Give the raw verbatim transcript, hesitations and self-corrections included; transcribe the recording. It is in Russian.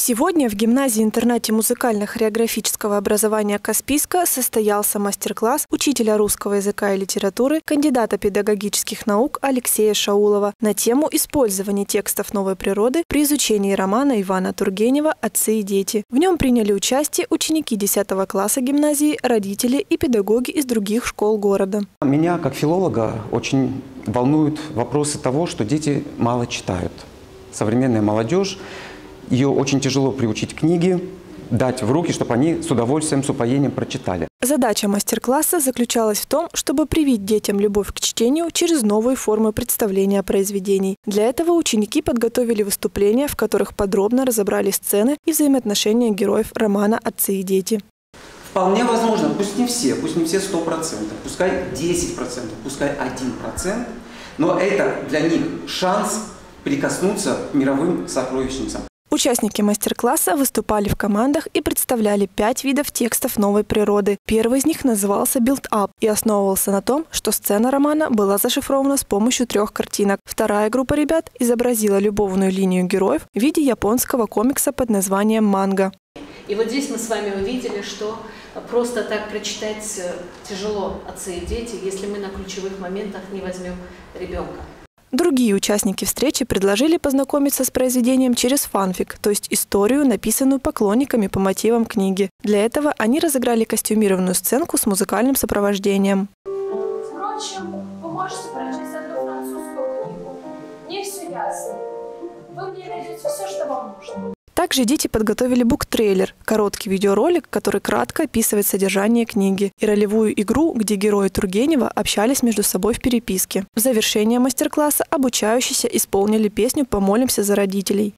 Сегодня в гимназии-интернате музыкально-хореографического образования «Каспийска» состоялся мастер-класс учителя русского языка и литературы, кандидата педагогических наук Алексея Шаулова на тему использования текстов новой природы при изучении романа Ивана Тургенева «Отцы и дети». В нем приняли участие ученики десятого класса гимназии, родители и педагоги из других школ города. Меня, как филолога, очень волнуют вопросы того, что дети мало читают. Современная молодежь, ее очень тяжело приучить к книге, дать в руки, чтобы они с удовольствием, с упоением прочитали. Задача мастер-класса заключалась в том, чтобы привить детям любовь к чтению через новые формы представления произведений. Для этого ученики подготовили выступления, в которых подробно разобрали сцены и взаимоотношения героев романа «Отцы и дети». Вполне возможно, пусть не все, пусть не все сто процентов, пускай десять процентов, пускай один процент, но это для них шанс прикоснуться к мировым сокровищницам. Участники мастер-класса выступали в командах и представляли пять видов текстов новой природы. Первый из них назывался «Билд-ап» и основывался на том, что сцена романа была зашифрована с помощью трех картинок. Вторая группа ребят изобразила любовную линию героев в виде японского комикса под названием «Манга». И вот здесь мы с вами увидели, что просто так прочитать тяжело «Отцы и дети», если мы на ключевых моментах не возьмем ребенка. Другие участники встречи предложили познакомиться с произведением через фанфик, то есть историю, написанную поклонниками по мотивам книги. Для этого они разыграли костюмированную сценку с музыкальным сопровождением. Впрочем, вы можете прочесть одну французскую книгу. Мне все ясно. Вы мне найдете все, что вам нужно. Также дети подготовили буктрейлер – короткий видеоролик, который кратко описывает содержание книги, и ролевую игру, где герои Тургенева общались между собой в переписке. В завершение мастер-класса обучающиеся исполнили песню «Помолимся за родителей».